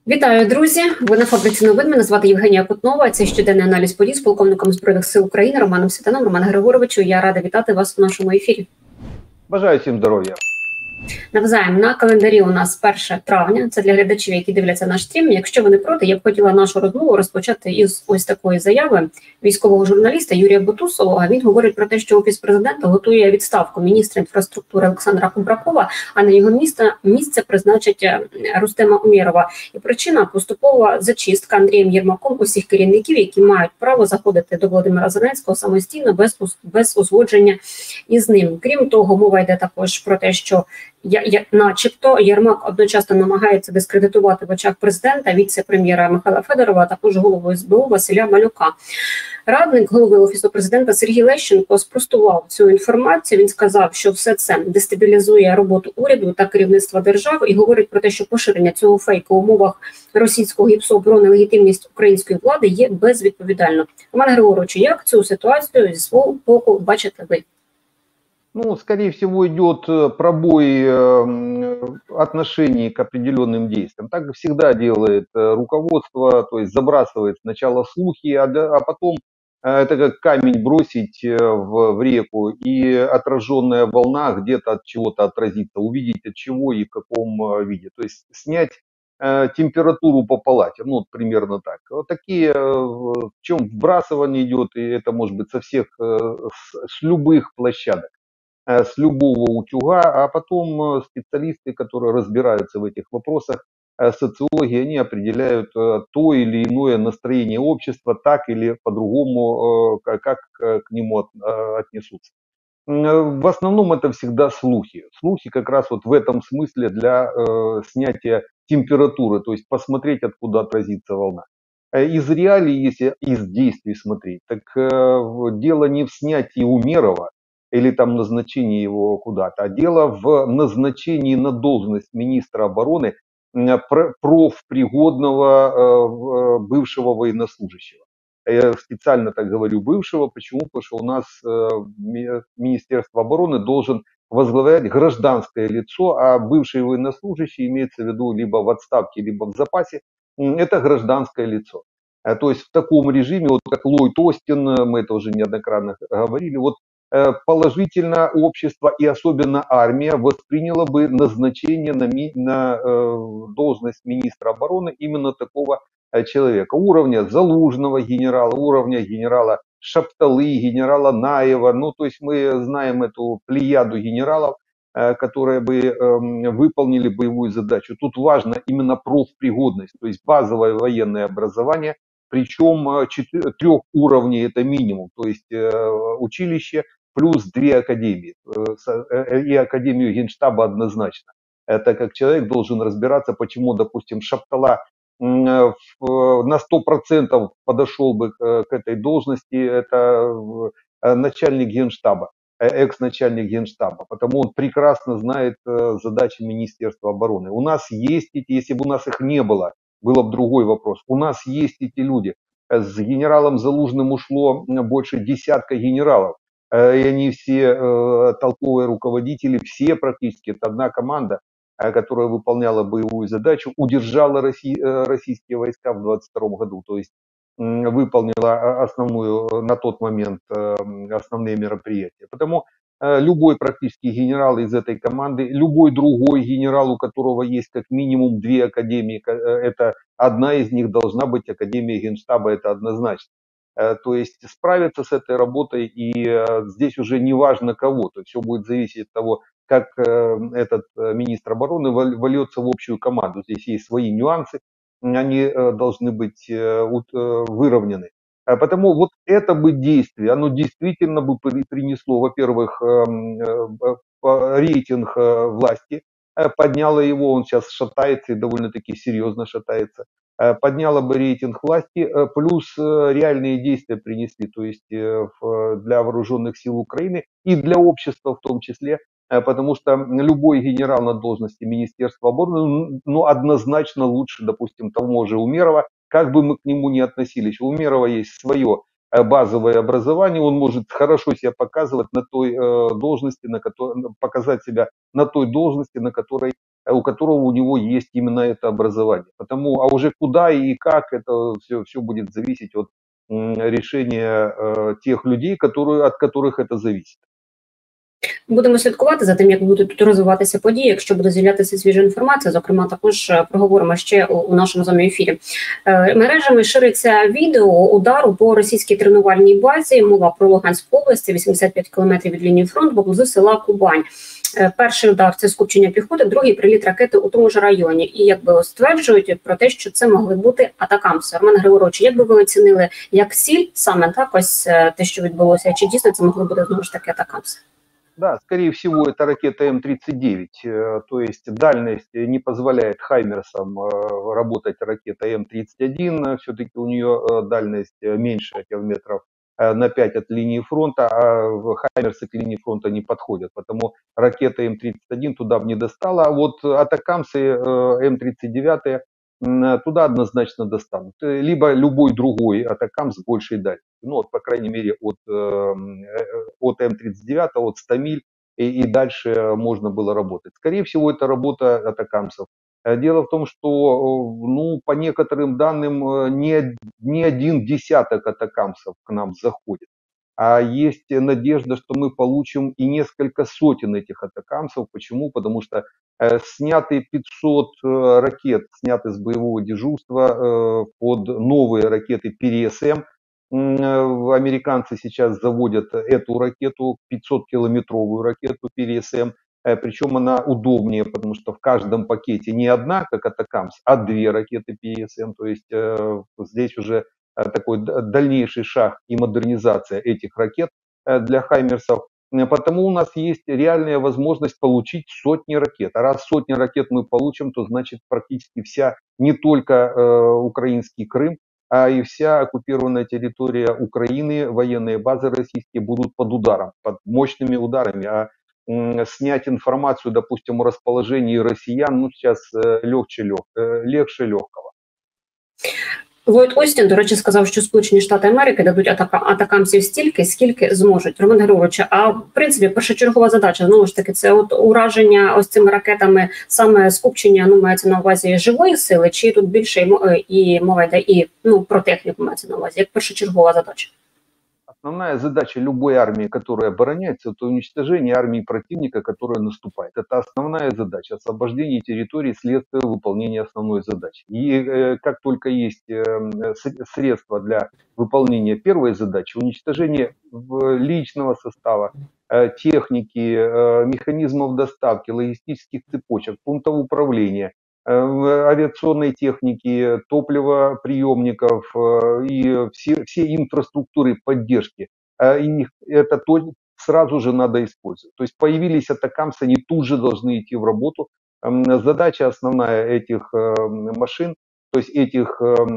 Вітаю, друзі! Ви на фабриці новин. Мене звати Євгенія Кутнова. Це щоденний аналіз подій з полковником Збройних сил України Романом Ситаном. Роман Григоровичу, я рада вітати вас в нашому ефірі. Бажаю всім здоров'я. Навзаєм, на календарі у нас 1 травня. Це для глядачів, які дивляться наш стрім. Якщо ви не проти, я б хотіла нашу розмову розпочати із ось такої заяви військового журналіста Юрія Бутусового. Він говорить про те, що Офіс президента готує відставку міністра інфраструктури Олександра Кубракова, а на його місце призначить Рустема Умєрова. І причина – поступова зачистка Андрієм Єрмаком усіх керівників, які мають право заходити до Володимира Зеленського самостійно, без узгодження із ним. Крім того, мова йде також про те, що начебто Єрмак одночасно намагається дискредитувати в очах президента, віце-прем'єра Михайла Федорова, а також голову СБУ Василя Малюка. Радник голови Офісу президента Сергій Лещенко спростував цю інформацію. Він сказав, що все це дестабілізує роботу уряду та керівництва держави і говорить про те, що поширення цього фейку в умовах російського ГІПСу про нелегітимність української влади є безвідповідально. Роман Григорович, як цю ситуацію зі свого боку бачите ви? Ну, скорее всего, идет пробой отношений к определенным действиям. Так всегда делает руководство, то есть забрасывает сначала слухи, а потом это как камень бросить в реку, и отраженная волна где-то от чего-то отразится, увидеть от чего и в каком виде. То есть снять температуру по палате, ну, вот примерно так. Вот такие, в чем вбрасывание идет, и это может быть со всех, с любых площадок, с любого утюга, а потом специалисты, которые разбираются в этих вопросах, социологи, они определяют то или иное настроение общества, так или по-другому, как к нему отнесутся. В основном это всегда слухи. Слухи как раз вот в этом смысле для снятия температуры, то есть посмотреть, откуда отразится волна. Из реалий, если из действий смотреть, так дело не в снятии Умерова или там назначении его куда-то, а дело в назначении на должность министра обороны профпригодного бывшего военнослужащего. Я специально так говорю бывшего, почему? Потому что у нас Министерство обороны должен возглавлять гражданское лицо, а бывший военнослужащий имеется в виду либо в отставке, либо в запасе, это гражданское лицо. То есть в таком режиме, вот как Ллойд Остин, мы это уже неоднократно говорили, вот положительно общество и особенно армия восприняло бы назначение на должность министра обороны именно такого человека. Уровня Залужного генерала, уровня генерала Шапталы, генерала Наева. Ну, то есть мы знаем эту плеяду генералов, которые бы выполнили боевую задачу. Тут важно именно профпригодность, то есть базовое военное образование, причем 3 уровней это минимум, то есть училище плюс 2 академии, и академию Генштаба однозначно. Это как человек должен разбираться, почему, допустим, Шаптала на 100% подошел бы к этой должности, это начальник Генштаба, экс-начальник Генштаба, потому он прекрасно знает задачи Министерства обороны. У нас есть эти, если бы у нас их не было, было бы другой вопрос. У нас есть эти люди. С генералом Залужным ушло больше десятка генералов, и они все толковые руководители, все практически, это одна команда, которая выполняла боевую задачу, удержала российские войска в 22 году, то есть выполнила основную на тот момент основные мероприятия. Потому любой практически генерал из этой команды, любой другой генерал, у которого есть как минимум 2 академии, это одна из них должна быть Академия Генштаба, это однозначно. То есть справиться с этой работой, и здесь уже не важно кого, то есть все будет зависеть от того, как этот министр обороны вольется в общую команду. Здесь есть свои нюансы, они должны быть выровнены. Потому вот это бы действие, оно действительно бы принесло, во-первых, рейтинг власти, подняло его, он сейчас шатается и довольно-таки серьезно шатается, подняло бы рейтинг власти, плюс реальные действия принесли, то есть для вооруженных сил Украины и для общества в том числе, потому что любой генерал на должности Министерства обороны, ну, однозначно лучше, допустим, того же Умерова, как бы мы к нему ни относились. У Умерова есть свое базовое образование, он может хорошо себя показывать на той должности, показать себя на той должности, на которой у которого у него есть именно это образование. Потому, а уже куда и как, это все будет зависеть от решения тех людей, от которых это зависит. Будемо слідкувати за тим, як будуть тут розвиватися події. Якщо буде з'являтися свіжа інформація, зокрема, також проговоримо ще у нашому з вами ефірі. Мережами шириться відео удару по російській тренувальній базі. Мова про Луганську область, 85 кілометрів від лінії фронту, поблизу села Кубань. Перший удар – це скупчення піхоти, другий – приліт ракети у тому ж районі. І якби стверджують про те, що це могли бути атакамси. Роман Григорович, як би ви оцінили як ціль саме так ось те, що відбулося? Чи дійсно це могли бути знову ж таки атакамси? Да, скорее всего, это ракета М-39, то есть дальность не позволяет «Хаймерсам» работать ракета М-31, все-таки у нее дальность меньше километров на 5 от линии фронта, а «Хаймерсы» к линии фронта не подходят, потому ракета М-31 туда бы не достала, а вот атакамсы М-39 туда однозначно достанут, либо любой другой атакам с большей дальностью, ну вот, по крайней мере, от М-39, от 100 миль и дальше можно было работать. Скорее всего, это работа атакамсов. Дело в том, что, ну, по некоторым данным, не один десяток атакамсов к нам заходит. А есть надежда, что мы получим и несколько сотен этих атакамсов. Почему? Потому что сняты 500 ракет, сняты с боевого дежурства под новые ракеты ПРСМ. Американцы сейчас заводят эту ракету, 500-километровую ракету ПРСМ. Причем она удобнее, потому что в каждом пакете не одна, как Атакамс, а две ракеты ПРСМ. То есть здесь уже такой дальнейший шаг и модернизация этих ракет для «Хаймерсов». Потому у нас есть реальная возможность получить сотни ракет. А раз сотни ракет мы получим, то значит практически вся, не только украинский Крым, а и вся оккупированная территория Украины, военные базы российские будут под ударом, под мощными ударами. А снять информацию, допустим, о расположении россиян, ну, сейчас легче легкого. Ллойд Остін, до речі, сказав, що Сполучені Штати Америки дадуть атакамсів стільки, скільки зможуть. Роман Григорович, а в принципі першочергова задача, знову ж таки, це от ураження ось цими ракетами, саме скупчення, ну, мається на увазі живої сили, чи тут більше і мова йде і, ну, про техніку мається на увазі, як першочергова задача? Основная задача любой армии, которая обороняется, это уничтожение армии противника, которая наступает. Это основная задача. Освобождение территории, следствие выполнения основной задачи. И как только есть средства для выполнения первой задачи, уничтожение личного состава, техники, механизмов доставки, логистических цепочек, пунктов управления, авиационной техники, топливоприемников и все инфраструктуры поддержки. И это сразу же надо использовать. То есть появились атакамсы, они тут же должны идти в работу. Задача основная этих машин, то есть этих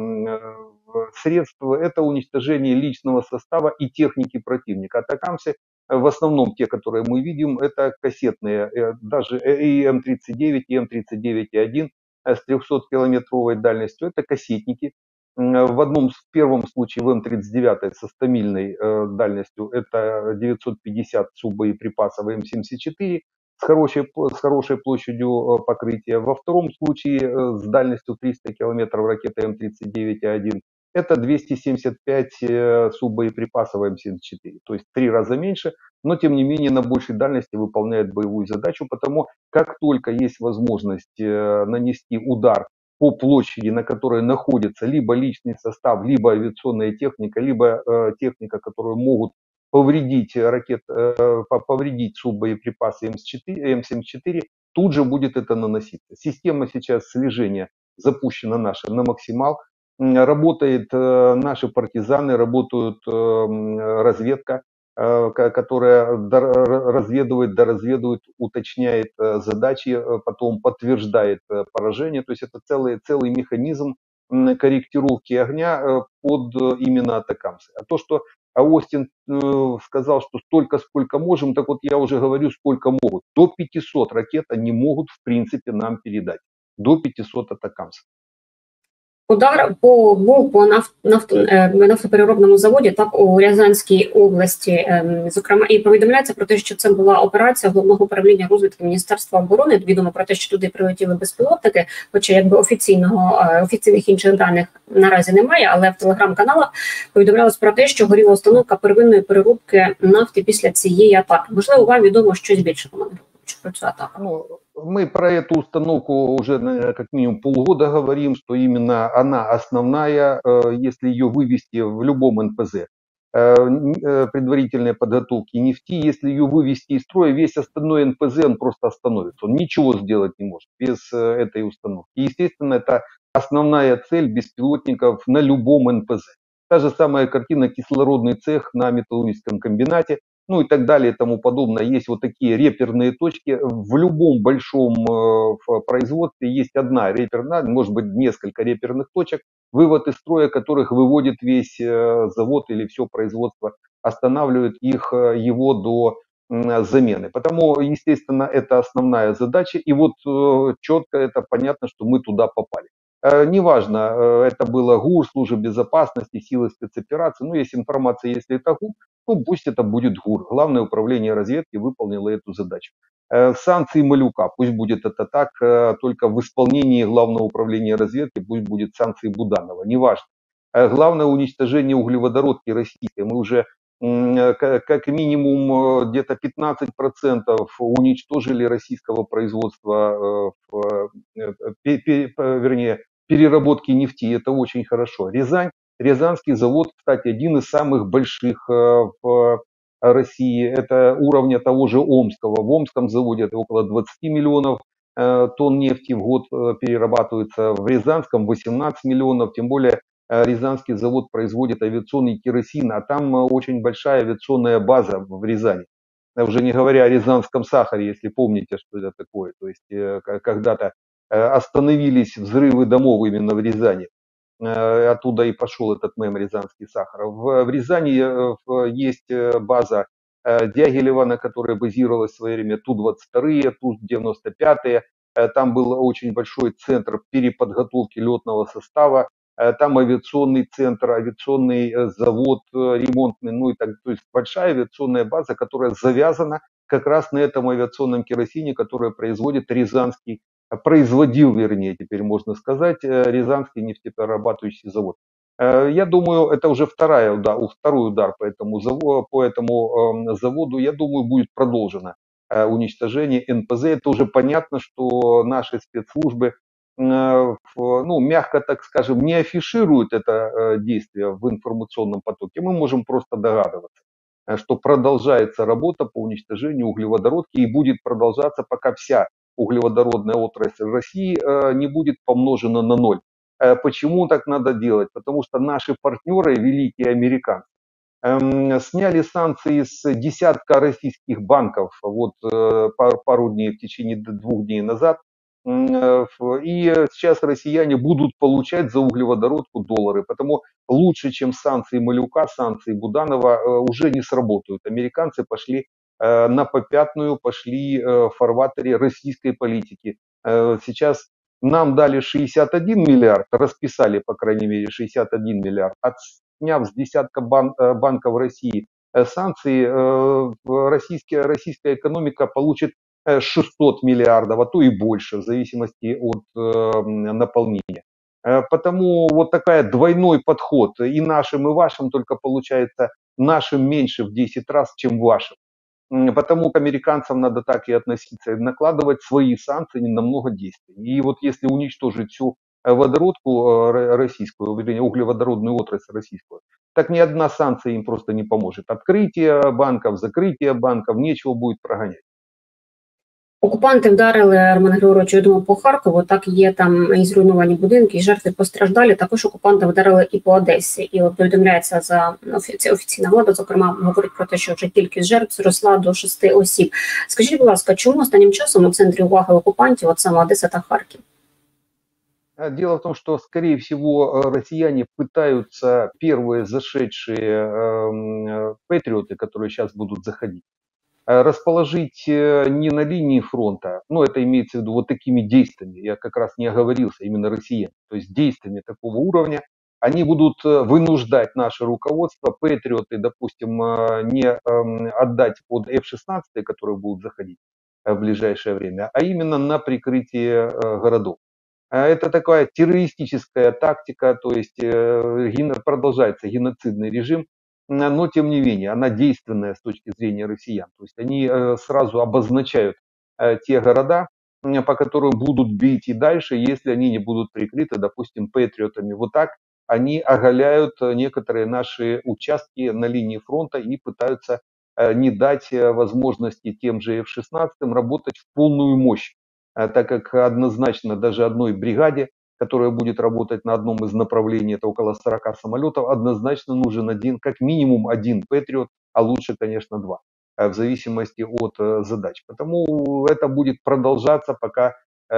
средств, это уничтожение личного состава и техники противника. Атакамсы, в основном те, которые мы видим, это кассетные, даже и М-39, и М-39И1 с 300-километровой дальностью, это кассетники. В первом случае в М-39 со 100-мильной дальностью это 950 суббоеприпасов М-74 с хорошей площадью покрытия. Во втором случае с дальностью 300 километров ракеты М-39А1 это 275 суббоеприпасов М-74, то есть в 3 раза меньше, но тем не менее на большей дальности выполняет боевую задачу, потому как только есть возможность нанести удар по площади, на которой находится либо личный состав, либо авиационная техника, либо техника, которую могут повредить повредить суббоеприпасы М-74, тут же будет это наноситься. Система сейчас слежения запущена наша на максимал. Работают наши партизаны, работают разведка, которая доразведывает, уточняет задачи, потом подтверждает поражение. То есть это целый механизм корректировки огня под именно атакамсы. А то, что Остин сказал, что столько, сколько можем, так вот я уже говорю, сколько могут. До 500 ракет они могут в принципе нам передать. До 500 атакамсов. Удар був по нафтопереробному заводі, так у Рязанській області, зокрема, і повідомляється про те, що це була операція Головного управління розвідки Міністерства оборони. Відомо про те, що туди прилетіли безпілотники, хоча якби офіційних інших даних наразі немає, але в телеграм-каналах повідомлялось про те, що горіла установка первинної переробки нафти після цієї атаки. Можливо, вам відомо щось більше про цю атаку? Ну, мы про эту установку уже как минимум полгода говорим, что именно она основная, если ее вывести в любом НПЗ, предварительной подготовки нефти, если ее вывести из строя, весь остальной НПЗ он просто остановится. Он ничего сделать не может без этой установки. И, естественно, это основная цель беспилотников на любом НПЗ. Та же самая картина кислородный цех на металлургическом комбинате, ну и так далее и тому подобное. Есть вот такие реперные точки. В любом большом производстве есть одна реперная, может быть несколько реперных точек, вывод из строя которых выводит весь завод или все производство, останавливает его до замены. Потому, естественно, это основная задача. И вот четко это понятно, что мы туда попали. Неважно, это было ГУР, служба безопасности, силы спецопераций. Но есть информация, если это ГУР, ну пусть это будет ГУР. Главное управление разведки выполнило эту задачу. Санкции Малюка, пусть будет это так, только в исполнении Главного управления разведки пусть будет санкции Буданова, неважно. Главное уничтожение углеводородки российской. Мы уже как минимум где-то 15% уничтожили российского производства, вернее, переработки нефти. Это очень хорошо. Рязань, Рязанский завод, кстати, один из самых больших в России. Это уровня того же Омского. В Омском заводе это около 20 миллионов тонн нефти в год перерабатывается. В Рязанском 18 миллионов. Тем более Рязанский завод производит авиационный керосин, а там очень большая авиационная база в Рязани. Уже не говоря о рязанском сахаре, если помните, что это такое. То есть когда-то остановились взрывы домов именно в Рязани. Оттуда и пошел этот мем «Рязанский сахар». В Рязани есть база Дягилева, на которой базировалась в свое время Ту-22, Ту-95. Там был очень большой центр переподготовки летного состава. Там авиационный центр, авиационный завод ремонтный, ну и так, то есть большая авиационная база, которая завязана как раз на этом авиационном керосине, который производит Рязанский, производил, вернее, теперь можно сказать, Рязанский нефтеперерабатывающий завод. Я думаю, это уже второй удар по этому заводу. Я думаю, будет продолжено уничтожение НПЗ. Это уже понятно, что наши спецслужбы, ну, мягко так скажем, не афишируют это действие в информационном потоке. Мы можем просто догадываться, что продолжается работа по уничтожению углеводородки и будет продолжаться, пока вся углеводородная отрасль России не будет помножена на ноль. Почему так надо делать? Потому что наши партнеры, великие американцы, сняли санкции с десятка российских банков вот пару дней, в течение 2 дней назад. И сейчас россияне будут получать за углеводородку доллары. Потому лучше, чем санкции Малюка, санкции Буданова уже не сработают. Американцы пошли на попятную, пошли в фарватере российской политики. Сейчас нам дали 61 миллиард, расписали, по крайней мере, 61 миллиард, сняв с десятка банков России санкции, российская экономика получит 600 миллиардов, а то и больше, в зависимости от наполнения. Потому вот такая двойной подход и нашим, и вашим, только получается нашим меньше в 10 раз, чем вашим. Потому к американцам надо так и относиться, накладывать свои санкции не намного действеннее. И вот если уничтожить всю водородку российскую, вернее, углеводородную отрасль российскую, так ни одна санкция им просто не поможет. Открытие банков, закрытие банков, нечего будет прогонять. Окупанти вдарили, Роман Григорович, я думаю, по Харкову, так є там і зруйновані будинки, і жертви постраждалі. Також окупанти вдарили і по Одесі. І от повідомляється за офіційна влада, зокрема, говорить про те, що вже кількість жертв зросла до 6 осіб. Скажіть, будь ласка, чому останнім часом у центрі уваги окупантів от саме Одеса та Харків? Дело в том, что, скорее всего, россияне пытаются первые зашедшие патриоты, которые сейчас будут заходить, расположить не на линии фронта, ну это имеется в виду вот такими действиями, я как раз не оговорился, именно россиян, то есть действиями такого уровня, они будут вынуждать наше руководство, патриоты, допустим, не отдать под F-16, которые будут заходить в ближайшее время, а именно на прикрытие городов. Это такая террористическая тактика, то есть продолжается геноцидный режим, но тем не менее она действенная с точки зрения россиян. То есть они сразу обозначают те города, по которым будут бить и дальше, если они не будут прикрыты, допустим, патриотами. Вот так они оголяют некоторые наши участки на линии фронта и пытаются не дать возможности тем же F-16 работать в полную мощь, так как однозначно даже одной бригаде, которая будет работать на одном из направлений, это около 40 самолетов, однозначно нужен один, как минимум один Патриот, а лучше, конечно, два, в зависимости от задач. Потому это будет продолжаться, пока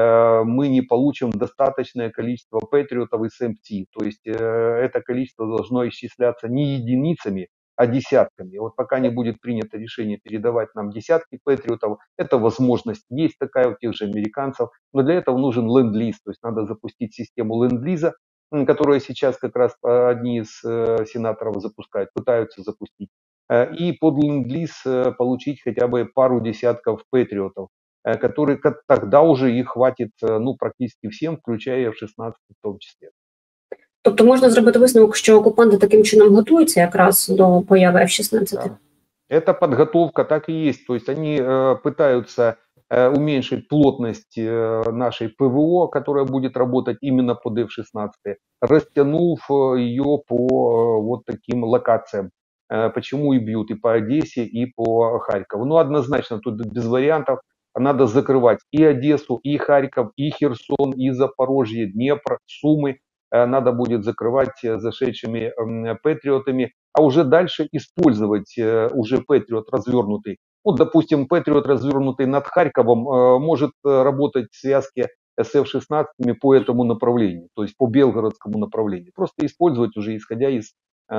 мы не получим достаточное количество Патриотов и СМТ. То есть это количество должно исчисляться не единицами, а десятками. Вот пока не будет принято решение передавать нам десятки патриотов, эта возможность есть такая у тех же американцев, но для этого нужен ленд-лиз, то есть надо запустить систему ленд-лиза, которую сейчас как раз одни из сенаторов запускают, пытаются запустить, и под ленд-лиз получить хотя бы пару десятков патриотов, которые тогда уже их хватит ну, практически всем, включая F-16 в том числе. Тобто можна зробити висновок, що окупанти таким чином готуються якраз до появи F-16? Да. Это подготовка, так и есть. То есть они пытаются уменьшить плотность нашей ПВО, которая будет работать именно под F-16, растянув ее по вот таким локациям. Почему и бьют и по Одессе, и по Харькову. Ну, однозначно, тут без вариантов. Надо закрывать и Одессу, и Харьков, и Херсон, и Запорожье, Днепр, Сумы. Надо будет закрывать зашедшими патриотами, а уже дальше использовать уже Патриот развернутый. Вот, допустим, Патриот развернутый над Харьковом может работать в связке с F-16 по этому направлению, то есть по белгородскому направлению. Просто использовать уже исходя из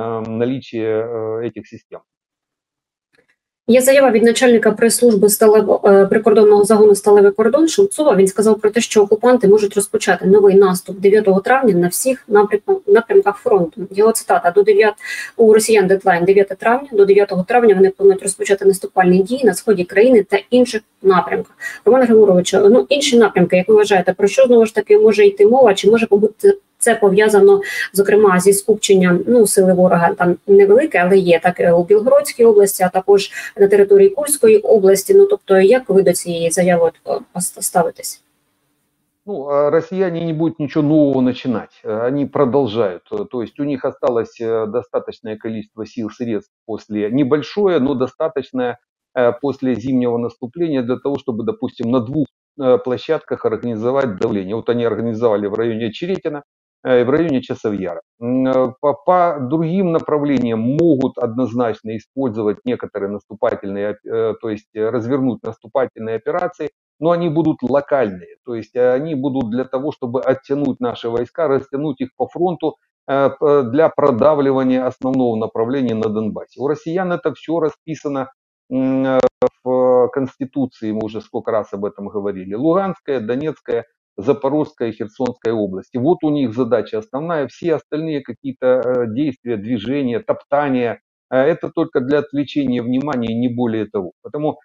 наличия этих систем. Є заява від начальника прес-служби прикордонного загону «Сталевий кордон» Шевцова. Він сказав про те, що окупанти можуть розпочати новий наступ 9 травня на всіх напрямках фронту. Його цитата: у росіян дедлайн 9 травня, до 9 травня вони планують розпочати наступальні дії на сході країни та інших напрямках. Роман Григорович, ну інші напрямки, як ви вважаєте, про що знову ж таки може йти мова, чи може бути це пов'язано, зокрема, зі скупченням, ну, сили ворога там невелике, але є, так у Білгородській області, а також на території Курської області. Ну, тобто, як ви до цієї заяви ставитесь? Ну, россияне не будут ничего нового начинать, они продолжают. То есть у них осталось достаточное количество сил, средств после, небольшое, но достаточное после зимнего наступления для того, чтобы, допустим, на двух площадках организовать давление. Вот они организовали в районе Очеретина и в районе Часовьяра. По другим направлениям могут однозначно использовать некоторые наступательные, то есть развернуть наступательные операции, но они будут локальные, то есть они будут для того, чтобы оттянуть наши войска, растянуть их по фронту для продавливания основного направления на Донбассе. У россиян это все расписано в Конституции, мы уже сколько раз об этом говорили. Луганская, Донецкая, Запорожская, Херсонская области. Вот у них задача основная. Все остальные какие-то действия, движения, топтания, это только для отвлечения внимания, не более того. Потому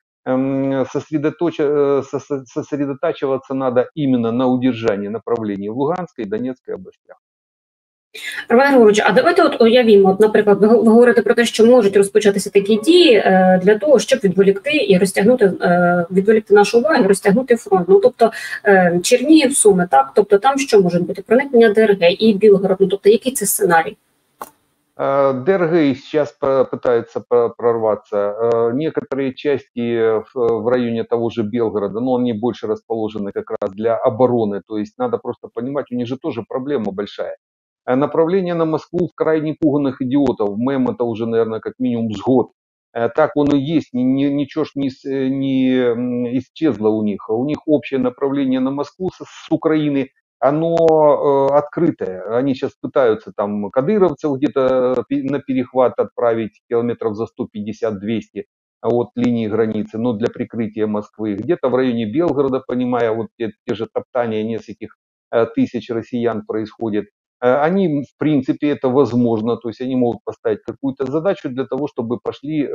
сосредотачиваться надо именно на удержании направлений в Луганской и Донецкой областях. Роман Григорович, а давайте от уявімо, от, наприклад, ви говорите про те, що можуть розпочатися такі дії для того, щоб відволікти і розтягнути, відволікти нашу увагу і розтягнути фронт. Ну, тобто Чернігів, Суми, так? Тобто там що може бути? Проникнення ДРГ і Білгород, ну, тобто який це сценарій? ДРГ сейчас пытается прорваться. Некоторые части в районе того же Белгорода, но они больше расположены как раз для обороны. То есть надо просто понимать, у них же тоже проблема большая. Направление на Москву в крайне пуганных идиотов. Мем это уже, наверное, как минимум с год. Так он и есть, ничего ж не исчезло у них. У них общее направление на Москву с Украины, оно открытое. Они сейчас пытаются там кадыровцев где-то на перехват отправить километров за 150-200. от линии границы, но для прикрытия Москвы. Где-то в районе Белгорода, понимая вот те же топтания нескольких тысяч россиян происходит. Они, в принципе, это возможно, то есть они могут поставить какую-то задачу для того, чтобы пошли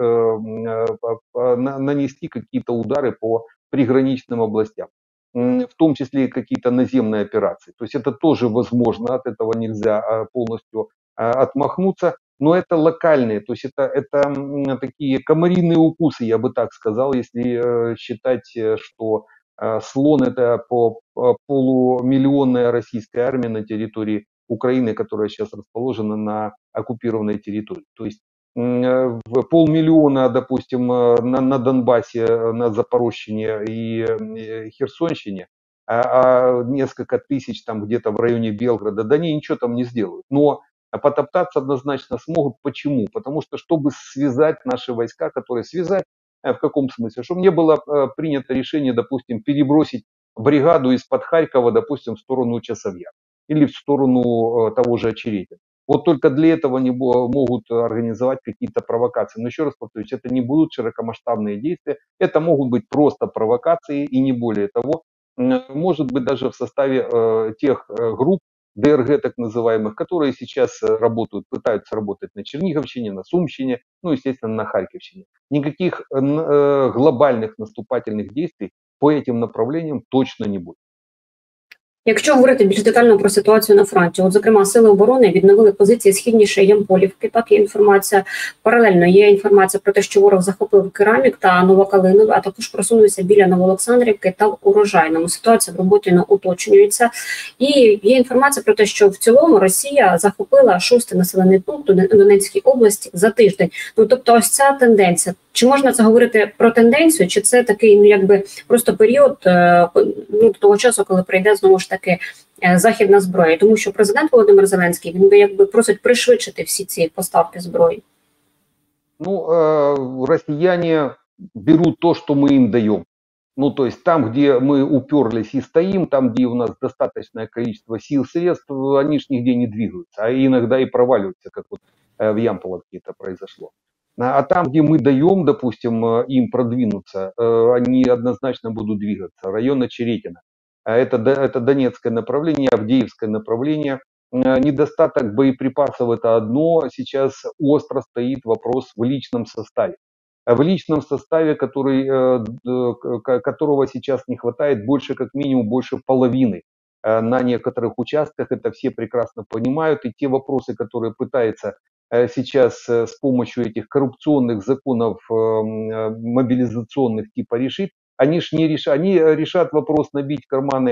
нанести какие-то удары по приграничным областям, в том числе и какие-то наземные операции. То есть это тоже возможно, от этого нельзя полностью отмахнуться, но это локальные, то есть это такие комариные укусы, я бы так сказал, если считать, что слон это полумиллионная российская армия на территории Украины, которая сейчас расположена на оккупированной территории. То есть в полмиллиона, допустим, на Донбассе, на Запорожщине и Херсонщине, а несколько тысяч там где-то в районе Белгорода, да они ничего там не сделают. Но потоптаться однозначно смогут. Почему? Потому что, чтобы связать наши войска, которые связать, в каком смысле? Чтобы не было принято решение, допустим, перебросить бригаду из-под Харькова, допустим, в сторону Часовья или в сторону того же Очеретина. Вот только для этого они могут организовать какие-то провокации. Но еще раз повторюсь, это не будут широкомасштабные действия, это могут быть просто провокации и не более того. Может быть даже в составе тех групп, ДРГ так называемых, которые сейчас работают, пытаются работать на Черниговщине, на Сумщине, ну, естественно, на Харьковщине. Никаких глобальных наступательных действий по этим направлениям точно не будет. Якщо говорити більш детально про ситуацію на фронті, от зокрема сили оборони відновили позиції східніше Ямполівки. Так є інформація. Паралельно є інформація про те, що ворог захопив Керамік та Новокалинове, а також просунувся біля Новоолександрівки та в Урожайному. Ситуація в роботі уточнюється. І є інформація про те, що в цілому Росія захопила 6-й населений пункт у Донецькій області за тиждень. Ну тобто, ось ця тенденція. Чи можна це говорити про тенденцію, чи це такий, ну якби просто період до того часу, коли прийде знову ж таки західна зброя? Тому що президент Володимир Зеленський, він якби просить пришвидшити всі ці поставки зброї. Ну, россияне берут то, что мы им даем. Ну, то есть там, где мы уперлись и стоим, там, где у нас достаточное количество сил, средств, они ж нигде не двигаются, а иногда и проваливаются, как вот в Ямполовке это произошло. А там, где мы даем, допустим, им продвинуться, они однозначно будут двигаться. Район Очеретина. Это Донецкое направление, Авдеевское направление. Недостаток боеприпасов это одно. Сейчас остро стоит вопрос в личном составе. В личном составе, которого сейчас не хватает больше, как минимум, больше половины на некоторых участках. Это все прекрасно понимают. И те вопросы, которые пытаются сейчас с помощью этих коррупционных законов мобилизационных типа решить, они ж не решат, они решат вопрос набить карманы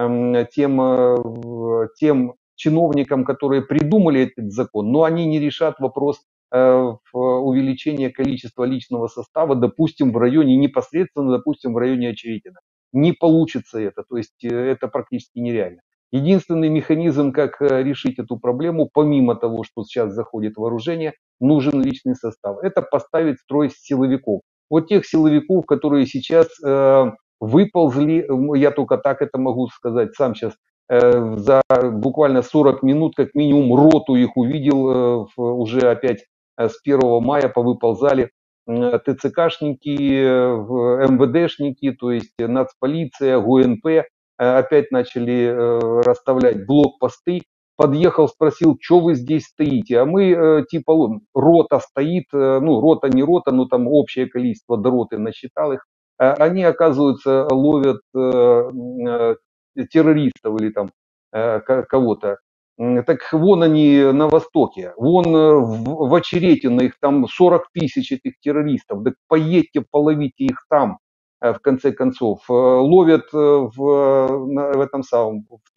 тем чиновникам, которые придумали этот закон, но они не решат вопрос увеличения количества личного состава, допустим, в районе, непосредственно, допустим, в районе Очеретина. Не получится это, то есть это практически нереально. Единственный механизм, как решить эту проблему, помимо того, что сейчас заходит вооружение, нужен личный состав. Это поставить строй силовиков. Вот тех силовиков, которые сейчас выползли, я только так это могу сказать, сам сейчас за буквально 40 минут как минимум роту их увидел, уже опять с 1 мая повыползали ТЦКшники, МВДшники, то есть нацполиция, ГУНП, опять начали расставлять блокпосты. Подъехал, спросил, что вы здесь стоите? А мы типа рота стоит, ну рота не рота, но там общее количество до роты насчитал их. Они, оказывается, ловят террористов или там кого-то. Так вон они на востоке, вон в Очеретино их там 40 тысяч этих террористов. Так поедьте, половите их там, в конце концов. Ловят в этом самом, в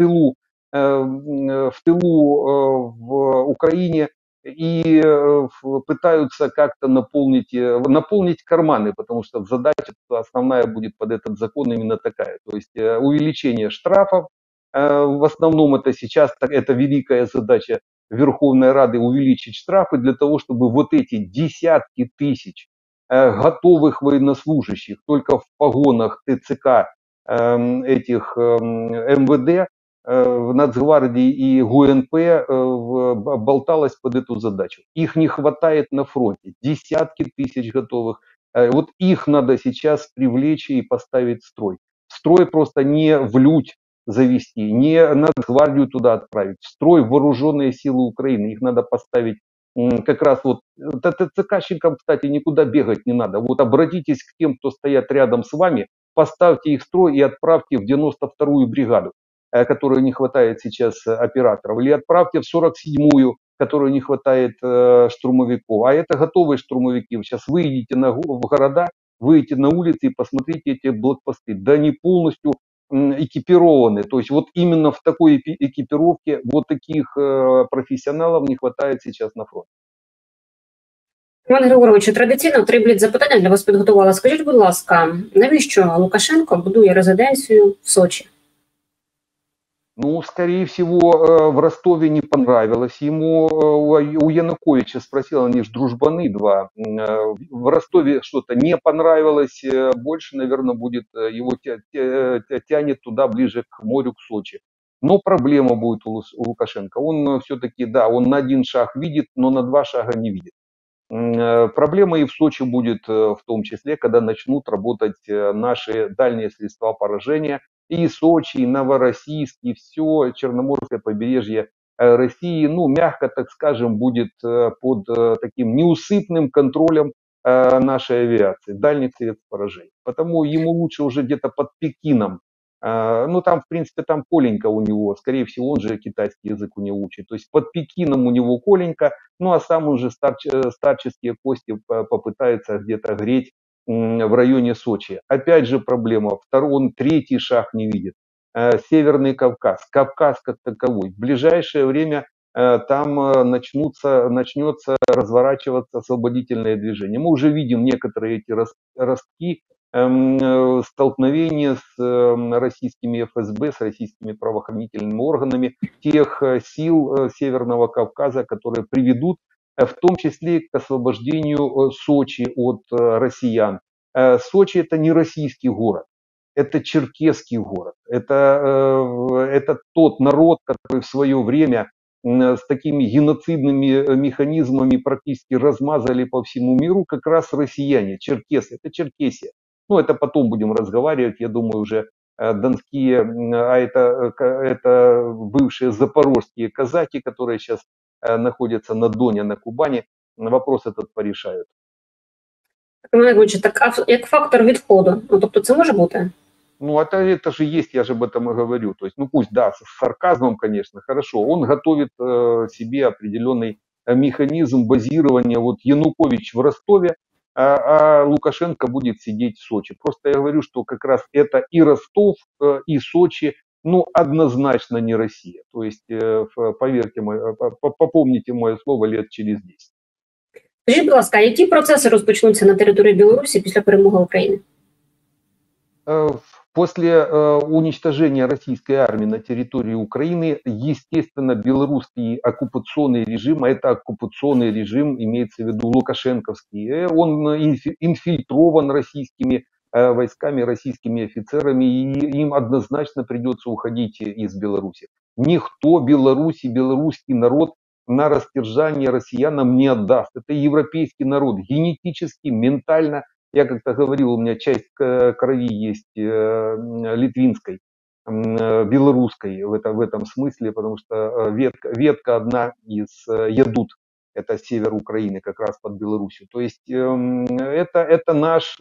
тылу в Украине и пытаются как-то наполнить карманы, потому что задача основная будет под этот закон именно такая. То есть увеличение штрафов. В основном это сейчас это великая задача Верховной Рады увеличить штрафы для того, чтобы вот эти десятки тысяч готовых военнослужащих только в погонах ТЦК этих МВД, в Нацгвардии и ГУНП болталось под эту задачу. Их не хватает на фронте. Десятки тысяч готовых Вот их надо сейчас привлечь и поставить в строй. В строй просто не в людь завести, не Нацгвардию туда отправить, в строй вооруженные силы Украины. Их надо поставить как раз вот ТЦКщикам, кстати, никуда бегать не надо. Вот обратитесь к тем, кто стоят рядом с вами, поставьте их в строй и отправьте в 92-ю бригаду, которой не хватает сейчас операторов, или отправьте в 47-ю, которой не хватает штурмовиков. А это готовые штурмовики. Вы сейчас выйдите в города, выйдите на улицы и посмотрите эти блокпосты. Да они полностью экипированы. То есть вот именно в такой экипировке вот таких профессионалов не хватает сейчас на фронте. Роман Григоровичу, традиційно 3 бліц-запитання для вас підготувала. Скажіть, будь ласка, навіщо Лукашенко будує резиденцію в Сочі? Ну, скорее всего, в Ростове не понравилось ему. У Януковича спросил, они же дружбаны два. В Ростове что-то не понравилось. Больше, наверное, будет его тянет туда, ближе к морю, к Сочи. Но проблема будет у Лукашенко. Он все-таки, да, он на 1 шаг видит, но на 2 шага не видит. Проблема и в Сочи будет в том числе, когда начнут работать наши дальние средства поражения. И Сочи, и Новороссийск, и все Черноморское побережье России, ну, мягко так скажем, будет под таким неусыпным контролем нашей авиации, дальних средств поражения. Потому ему лучше уже где-то под Пекином. Ну, там, в принципе, там Коленька у него, скорее всего, он же китайский язык у него учит. То есть под Пекином у него Коленька, ну, а сам уже старческие кости попытается где-то греть в районе Сочи. Опять же проблема. Он 3-й шаг не видит. Северный Кавказ, Кавказ как таковой. В ближайшее время там начнется разворачиваться освободительное движение. Мы уже видим некоторые эти ростки столкновения с российскими ФСБ, с российскими правоохранительными органами тех сил Северного Кавказа, которые приведут в том числе к освобождению Сочи от россиян. Сочи это не российский город, это черкесский город, это тот народ, который в свое время с такими геноцидными механизмами практически размазали по всему миру как раз россияне, черкесы, это Черкесия. Ну, это потом будем разговаривать, я думаю, уже донские, а это бывшие запорожские казаки, которые сейчас находятся на Доне, на Кубани, вопрос этот порешают. Роман Григорович, так як фактор відходу, ну, тобто це може бути? Ну, это же есть, я же об этом и говорю. То есть, ну пусть, да, с сарказмом, конечно, хорошо. Он готовит себе определенный механизм базирования. Вот Янукович в Ростове, а Лукашенко будет сидеть в Сочи. Просто я говорю, что как раз это и Ростов, и Сочи, ну, однозначно не Россия. То есть, поверьте, попомните мое слово лет через 10. Скажіть, будь ласка, які процеси розпочнуться на території Білорусі після перемоги України? После уничтожения российской армии на территории Украины, естественно, белорусский оккупационный режим, а это оккупационный режим, имеется в виду лукашенковский, он инфильтрован российскими войсками, российскими офицерами, и им однозначно придется уходить из Беларуси. Никто Беларуси, белорусский народ на растерзание россиянам не отдаст. Это европейский народ, генетически, ментально. Я как-то говорил, у меня часть крови есть литвинской, белорусской в этом смысле, потому что ветка одна из Ядут, это север Украины, как раз под Беларусью. То есть это наш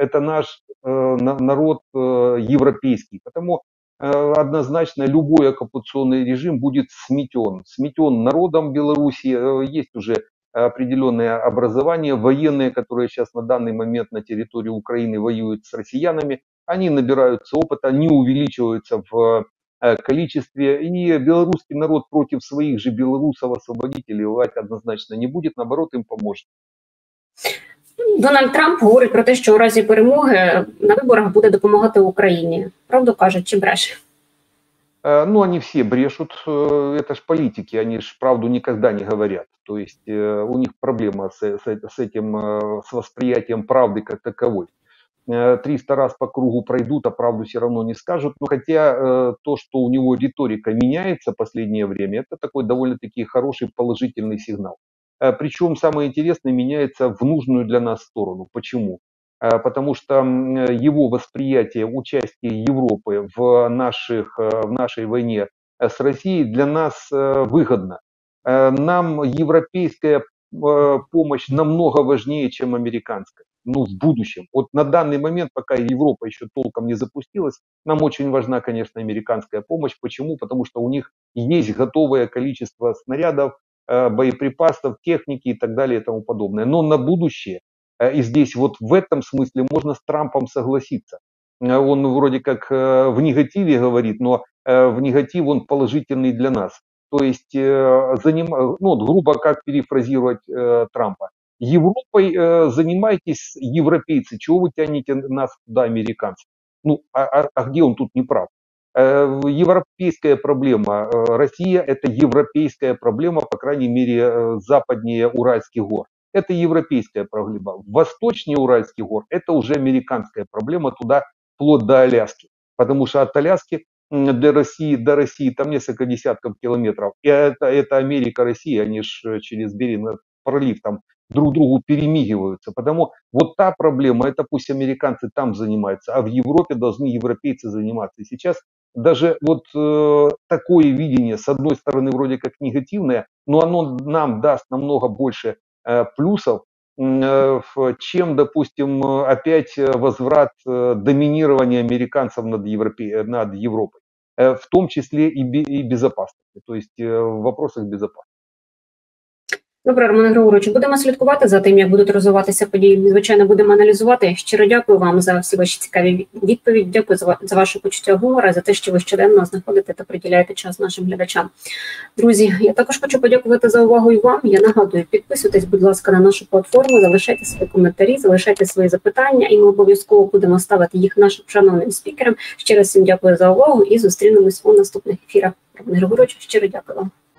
народ европейский. Потому однозначно любой оккупационный режим будет сметен народом Беларуси. Есть уже определенные образования военные, которые сейчас на данный момент на территории Украины воюют с россиянами, они набираются опыта, они увеличиваются в количестве, и белорусский народ против своих же белорусов-освободителей воевать однозначно не будет, наоборот, им поможет. Дональд Трамп говорить про те, що у разі перемоги на виборах буде допомагати Україні. Правду кажуть чи бреше? Ну, они все брешут, это ж политики, они ж правду никогда не говорят. То есть у них проблема с этим, с восприятием правды как таковой. 300 раз по кругу пройдут, а правду все равно не скажут. Но хотя то, что у него риторика меняется в последнее время, это такой довольно-таки хороший положительный сигнал. Причем самое интересное, меняется в нужную для нас сторону. Почему? потому что его восприятие участия Европы в нашей войне с Россией для нас выгодно. Нам европейская помощь намного важнее, чем американская. Ну, в будущем. Вот на данный момент, пока Европа еще толком не запустилась, нам очень важна, конечно, американская помощь. Почему? Потому что у них есть готовое количество снарядов, боеприпасов, техники и так далее и тому подобное. Но на будущее, и здесь вот в этом смысле можно с Трампом согласиться. Он вроде как в негативе говорит, но в негатив он положительный для нас. То есть, грубо как перефразировать Трампа. Европой занимайтесь, европейцы, чего вы тянете нас туда, американцы? Ну, а где он тут не прав? Европейская проблема. Россия – это европейская проблема, по крайней мере, западнее Уральских гор. Это европейская проблема. Восточнее Уральских гор – это уже американская проблема, туда вплоть до Аляски. Потому что от Аляски до России там несколько десятков километров. И это Америка, Россия, они же через Берингов пролив там друг другу перемигиваются. Потому вот та проблема, это пусть американцы там занимаются, а в Европе должны европейцы заниматься. И сейчас даже вот такое видение, с одной стороны, вроде как негативное, но оно нам даст намного больше плюсов, чем, допустим, опять возврат доминирования американцев над Европой, в том числе и безопасности, то есть в вопросах безопасности. Добре, Романе Григоровичу, будемо слідкувати за тим, як будуть розвиватися події. Звичайно, будемо аналізувати. Щиро дякую вам за всі ваші цікаві відповіді. Дякую за ваше почуття гумора, за те, що ви щоденно знаходите та приділяєте час нашим глядачам. Друзі, я також хочу подякувати за увагу і вам. Я нагадую, підписуйтесь, будь ласка, на нашу платформу, залишайте свої коментарі, залишайте свої запитання, і ми обов'язково будемо ставити їх нашим шановним спікерам. Ще раз всім дякую за увагу і зустрінемось у наступних ефірах. Романе Григоровичу, щиро дякую вам.